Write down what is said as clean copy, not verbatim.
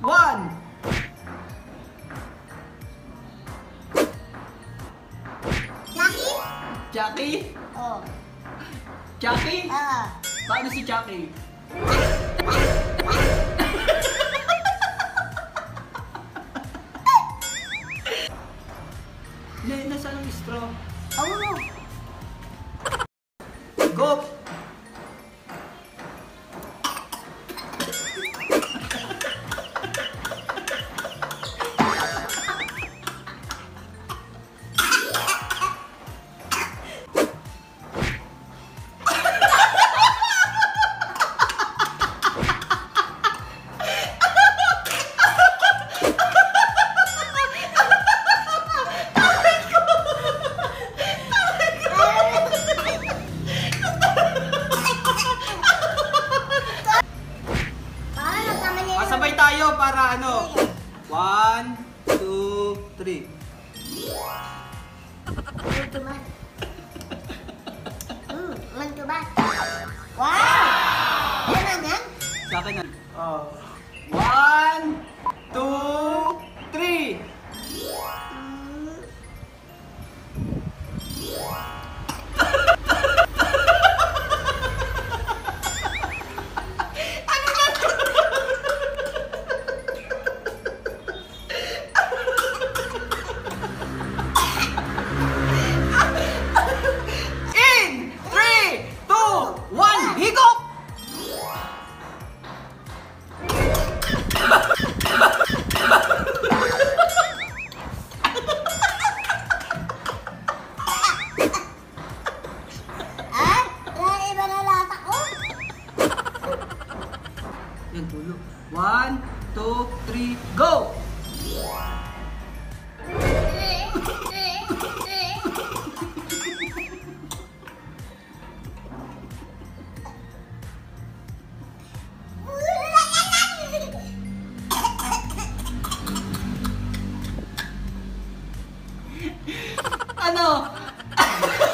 One. Jackie? Jackie? Oh. Jackie? Ah. Paano si Jackie? Nasaan ang straw? Awo mo. Go! Sabay tayo para ano? 1, 2, 3. Mantubat. Mantubat. Wow! Yan na yan? Sa akin na. 1, 2, 3. In 3, 2, 1, higop! Ah? Wala iba na lata ko? Yan, tulo. 1, 2, 3, go! Ano?